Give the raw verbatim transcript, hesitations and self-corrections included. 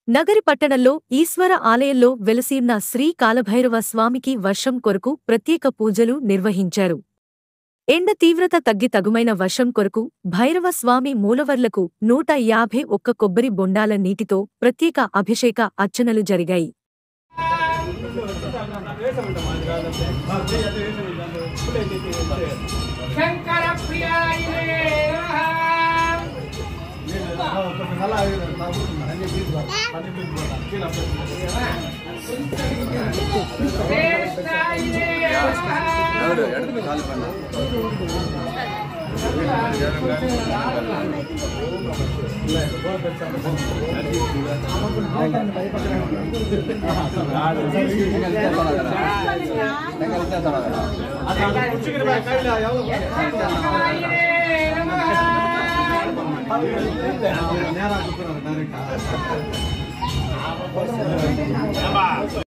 నగరి పట్టణంలో ఈశ్వర ఆలయంలో వెలసియున్న శ్రీ కాలభైరవ స్వామికి వర్షం కొరకు ప్రత్యేక పూజలు నిర్వహించారు. ఎండ తీవ్రత తగ్గి తగుమైన వర్షం కొరకు భైరవ స్వామి మూలవర్లకు నూట యాభై ఒక్క కొబ్బరి బొండాల నీటితో ప్రత్యేక అభిషేక అర్చనలు జరిగాయి. నేరా